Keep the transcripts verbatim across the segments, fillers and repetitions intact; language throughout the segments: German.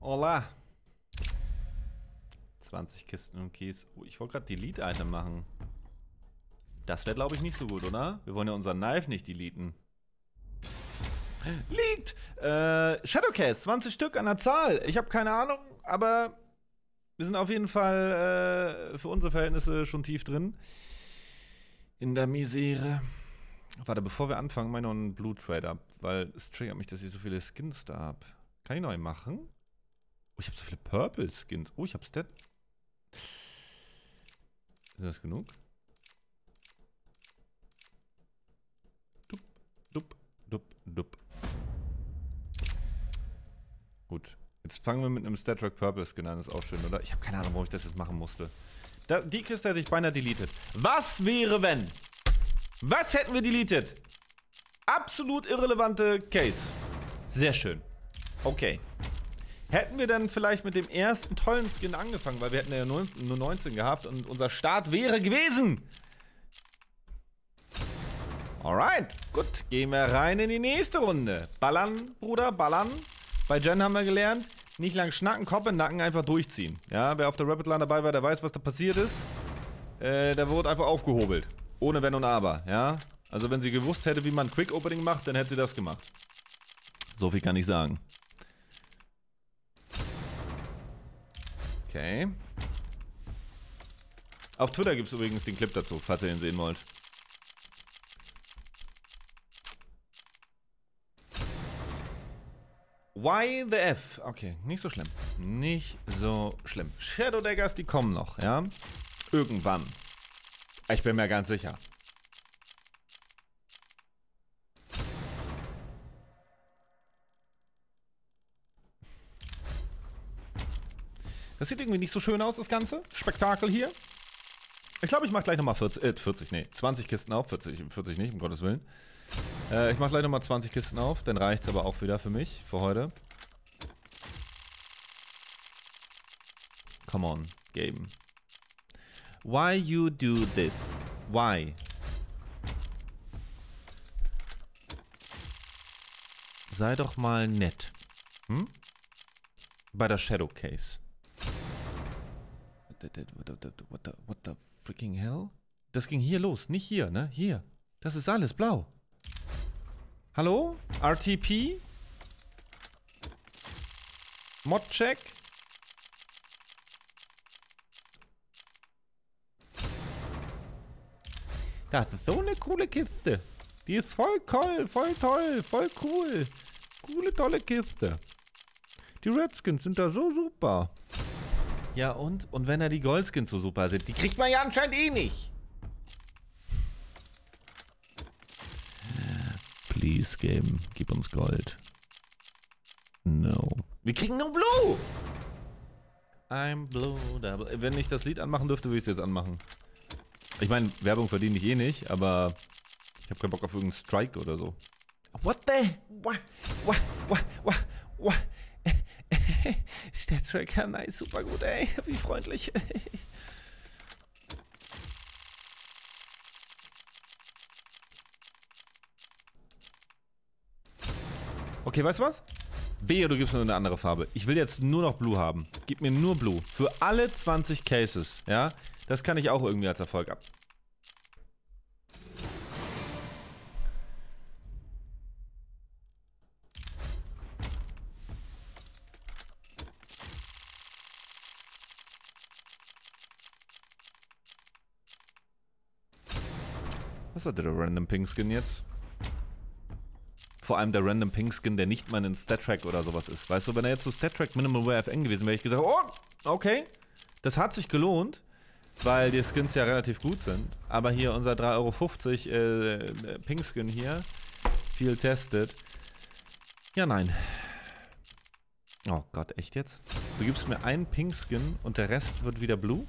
Hola. zwanzig Kisten und Keys. Oh, ich wollte gerade Delete-Item machen. Das wäre, glaube ich, nicht so gut, oder? Wir wollen ja unser Knife nicht deleten. Liegt! Äh, Shadowcase, zwanzig Stück an der Zahl. Ich habe keine Ahnung, aber wir sind auf jeden Fall äh, für unsere Verhältnisse schon tief drin. In der Misere. Warte, bevor wir anfangen, mach ich noch einen Blue Trade ab, weil es triggert mich, dass ich so viele Skins da habe. Kann ich neu machen? Oh, ich habe so viele Purple Skins. Oh, ich habe Stat. Ist das genug? Dup, dup, dup, dup. Gut. Jetzt fangen wir mit einem Statrack Purple Skin an. Das ist auch schön, oder? Ich habe keine Ahnung, warum ich das jetzt machen musste. Da, die Kiste hätte ich beinahe deleted. Was wäre, wenn? Was hätten wir deleted? Absolut irrelevante Case. Sehr schön. Okay. Hätten wir dann vielleicht mit dem ersten tollen Skin angefangen, weil wir hätten ja nur neunzehn gehabt und unser Start wäre gewesen. Alright, gut. Gehen wir rein in die nächste Runde. Ballern, Bruder, ballern. Bei Jen haben wir gelernt, nicht lang schnacken, Kopf in den Nacken, einfach durchziehen. Ja, wer auf der Rapid Line dabei war, der weiß, was da passiert ist. Äh, der wurde einfach aufgehobelt. Ohne Wenn und Aber, ja. Also wenn sie gewusst hätte, wie man Quick Opening macht, dann hätte sie das gemacht. So viel kann ich sagen. Okay. Auf Twitter gibt es übrigens den Clip dazu, falls ihr ihn sehen wollt. Why the F? Okay, nicht so schlimm. Nicht so schlimm. Shadow Daggers, die kommen noch, ja? Irgendwann. Ich bin mir ganz sicher. Das sieht irgendwie nicht so schön aus, das ganze Spektakel hier. Ich glaube, ich mache gleich nochmal vierzig, äh, vierzig, nee, zwanzig Kisten auf. vierzig, vierzig nicht, um Gottes Willen. Äh, ich mache gleich nochmal zwanzig Kisten auf, dann reicht es aber auch wieder für mich, für heute. Come on, Game. Why you do this? Why? Sei doch mal nett. Hm? Bei der Shadowcase. What the, what the, what the freaking hell? Das ging hier los, nicht hier, ne? Hier. Das ist alles blau. Hallo? R T P? Modcheck? Das ist so eine coole Kiste. Die ist voll toll, voll toll, voll cool. Coole, tolle Kiste. Die Redskins sind da so super. Ja und? Und wenn da die Goldskins so super sind, die kriegt man ja anscheinend eh nicht. Please, Game, gib uns Gold. No. Wir kriegen nur Blue! I'm blue, double. Wenn ich das Lied anmachen dürfte, würde ich es jetzt anmachen. Ich meine, Werbung verdiene ich eh nicht, aber ich habe keinen Bock auf irgendeinen Strike oder so. What the? What? What? What? What? What? Stattracker, nice, super gut, ey. Wie freundlich. Okay, weißt du was? Wehe, du gibst mir eine andere Farbe. Ich will jetzt nur noch Blue haben. Gib mir nur Blue. Für alle zwanzig Cases, ja? Das kann ich auch irgendwie als Erfolg ab. Was hat der Random Pink Skin jetzt? Vor allem der Random Pink Skin, der nicht mal in Stattrack oder sowas ist. Weißt du, wenn er jetzt so Stattrack Minimal Wear F N gewesen wäre, ich gesagt, oh, okay, das hat sich gelohnt, weil die Skins ja relativ gut sind. Aber hier unser drei Euro fünfzig äh, Pink Skin hier, viel testet. Ja, nein. Oh Gott, echt jetzt? Du gibst mir einen Pink Skin und der Rest wird wieder Blue?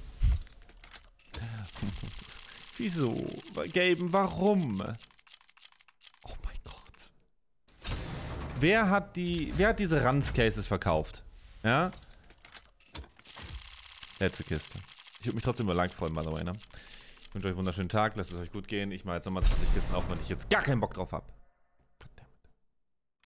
Wieso? Gaben, warum? Oh mein Gott. Wer hat die, wer hat diese Ranz-Cases verkauft? Ja? Letzte Kiste. Ich würde mich trotzdem über Like freuen, by the way, ne? Ich wünsche euch einen wunderschönen Tag, lasst es euch gut gehen. Ich mache jetzt nochmal zwanzig Kisten auf, weil ich jetzt gar keinen Bock drauf habe.